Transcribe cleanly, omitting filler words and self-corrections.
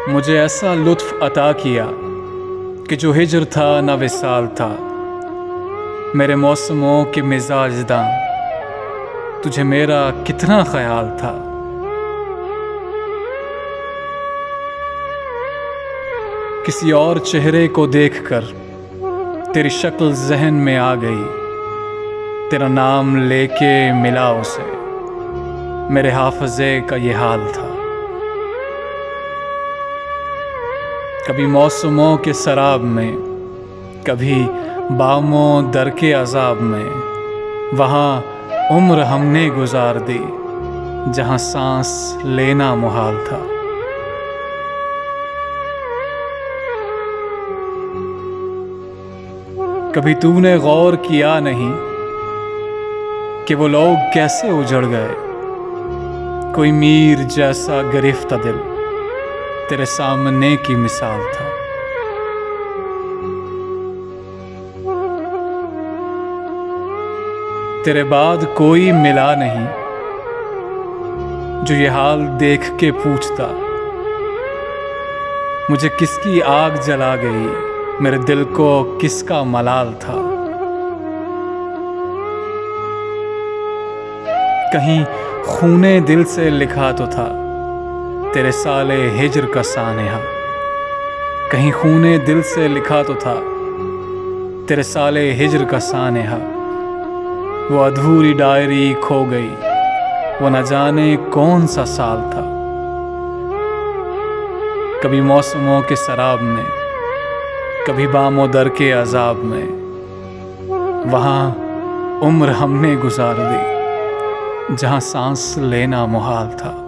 मुझे ऐसा लुत्फ़ अता किया कि जो हिजर था न विसाल था। मेरे मौसमों के मिजाजदां तुझे मेरा कितना ख्याल था। किसी और चेहरे को देखकर तेरी शक्ल जहन में आ गई। तेरा नाम लेके मिला उसे, मेरे हाफ़िज़े का ये हाल था। कभी मौसमों के सराब में, कभी बामों दर के अज़ाब में, वहाँ उम्र हमने गुजार दी जहाँ सांस लेना मुहाल था। कभी तूने गौर किया नहीं कि वो लोग कैसे उजड़ गए। कोई मीर जैसा गिरफ्ता दिल तेरे सामने की मिसाल था। तेरे बाद कोई मिला नहीं जो ये हाल देख के पूछता, मुझे किसकी आग जला गई, मेरे दिल को किसका मलाल था। कहीं खूने दिल से लिखा तो था तेरे साले हिजर का सानेहा। कहीं खूने दिल से लिखा तो था तेरे साले हिजर का सानेहा। वो अधूरी डायरी खो गई, वो न जाने कौन सा साल था। कभी मौसमों के सराब में, कभी बामों दर के अज़ाब में, वहाँ उम्र हमने गुजार दी जहाँ सांस लेना मुहाल था।